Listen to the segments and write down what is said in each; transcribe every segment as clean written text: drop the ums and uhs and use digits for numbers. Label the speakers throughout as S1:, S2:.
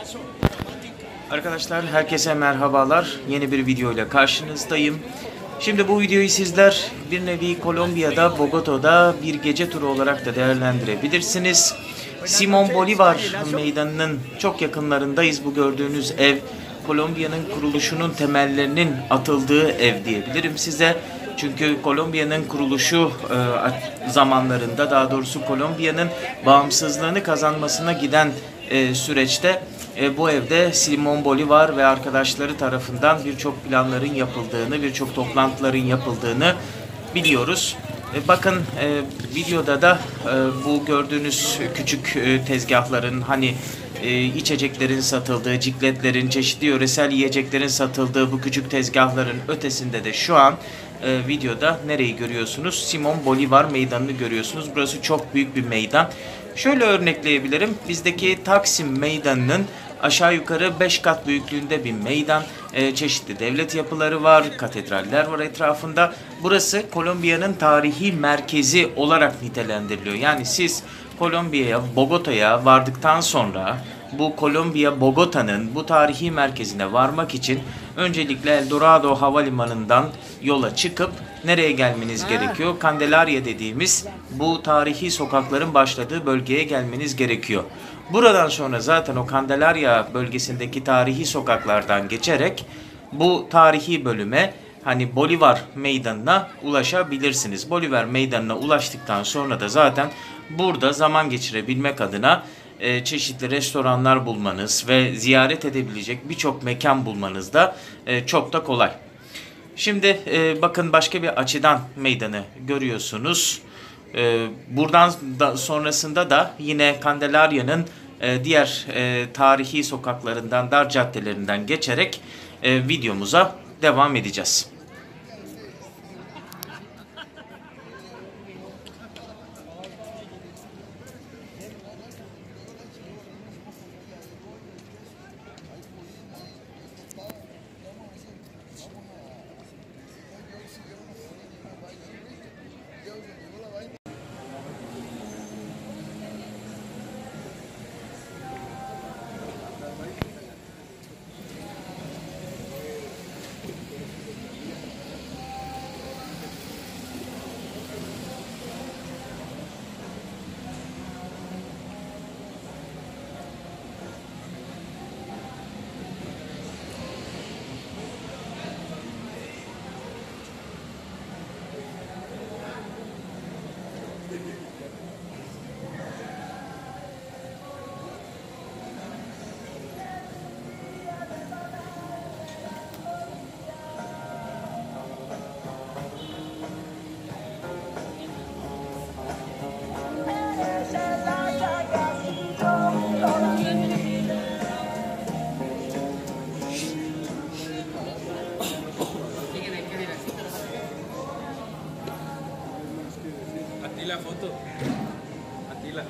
S1: Arkadaşlar herkese merhabalar. Yeni bir video ile karşınızdayım. Şimdi bu videoyu sizler bir nevi Kolombiya'da, Bogota'da bir gece turu olarak da değerlendirebilirsiniz. Simón Bolívar meydanının çok yakınlarındayız. Bu gördüğünüz ev Kolombiya'nın kuruluşunun temellerinin atıldığı ev diyebilirim size. Çünkü Kolombiya'nın kuruluşu zamanlarında, daha doğrusu Kolombiya'nın bağımsızlığını kazanmasına giden süreçte bu evde Simón Bolívar ve arkadaşları tarafından birçok planların yapıldığını, birçok toplantıların yapıldığını biliyoruz. Bakın videoda da bu gördüğünüz küçük tezgahların, hani içeceklerin satıldığı, cikletlerin, çeşitli yöresel yiyeceklerin satıldığı bu küçük tezgahların ötesinde de şu an videoda nereyi görüyorsunuz? Simón Bolívar meydanını görüyorsunuz. Burası çok büyük bir meydan. Şöyle örnekleyebilirim. Bizdeki Taksim Meydanı'nın aşağı yukarı 5 kat büyüklüğünde bir meydan. Çeşitli devlet yapıları var, katedraller var etrafında. Burası Kolombiya'nın tarihi merkezi olarak nitelendiriliyor. Yani siz Kolombiya'ya, Bogota'ya vardıktan sonra bu Kolombiya, Bogota'nın bu tarihi merkezine varmak için öncelikle El Dorado Havalimanı'ndan yola çıkıp nereye gelmeniz gerekiyor? Candelaria dediğimiz bu tarihi sokakların başladığı bölgeye gelmeniz gerekiyor. Buradan sonra zaten o Candelaria bölgesindeki tarihi sokaklardan geçerek bu tarihi bölüme, hani Bolívar Meydanı'na ulaşabilirsiniz. Bolívar Meydanı'na ulaştıktan sonra da zaten burada zaman geçirebilmek adına çeşitli restoranlar bulmanız ve ziyaret edebilecek birçok mekan bulmanız da çok da kolay. Şimdi bakın başka bir açıdan meydanı görüyorsunuz. Buradan da sonrasında da yine Candelaria'nın diğer tarihi sokaklarından, dar caddelerinden geçerek videomuza devam edeceğiz.
S2: La foto. Atila.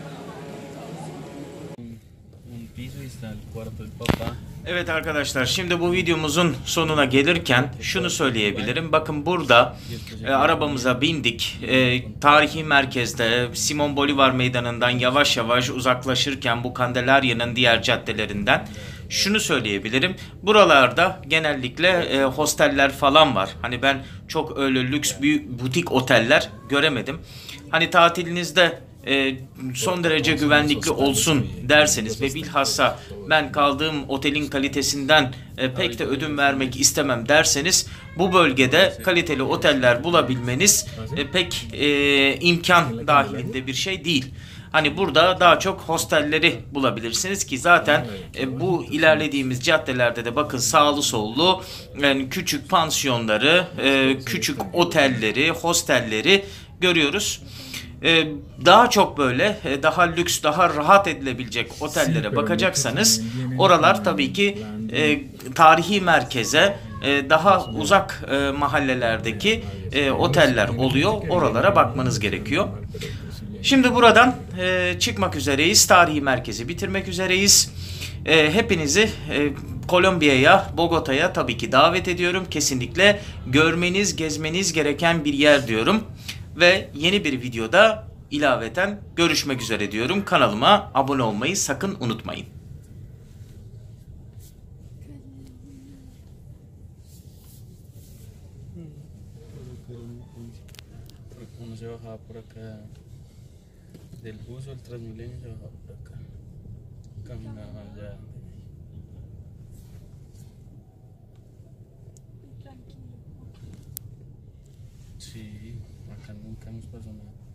S2: Un piso y está el cuarto del papá.
S1: Evet arkadaşlar, şimdi bu videomuzun sonuna gelirken şunu söyleyebilirim. Bakın burada arabamıza bindik. Tarihi merkezde Simón Bolívar Meydanı'ndan yavaş yavaş uzaklaşırken bu Candelaria'nın diğer caddelerinden şunu söyleyebilirim. Buralarda genellikle hosteller falan var. Hani ben çok öyle lüks büyük butik oteller göremedim. Hani tatilinizde son derece güvenlikli olsun derseniz ve bilhassa ben kaldığım otelin kalitesinden pek de ödün vermek istemem derseniz bu bölgede kaliteli oteller bulabilmeniz pek imkan dahilinde bir şey değil. Hani burada daha çok hostelleri bulabilirsiniz ki zaten bu ilerlediğimiz caddelerde de bakın sağlı sollu yani küçük pansiyonları, küçük otelleri, hostelleri görüyoruz. Daha çok böyle daha lüks, daha rahat edilebilecek otellere bakacaksanız oralar tabii ki tarihi merkeze daha uzak mahallelerdeki oteller oluyor. Oralara bakmanız gerekiyor. Şimdi buradan çıkmak üzereyiz. Tarihi merkezi bitirmek üzereyiz. Hepinizi Kolombiya'ya, Bogota'ya tabii ki davet ediyorum. Kesinlikle görmeniz, gezmeniz gereken bir yer diyorum. Ve yeni bir videoda ilaveten görüşmek üzere diyorum. Kanalıma abone olmayı sakın unutmayın.
S2: Uno se bajaba por acá del bus o el Transmilenio, se bajaba por acá. Caminaba allá.
S3: Tranquilo.
S2: Sí, acá nunca nos pasó nada.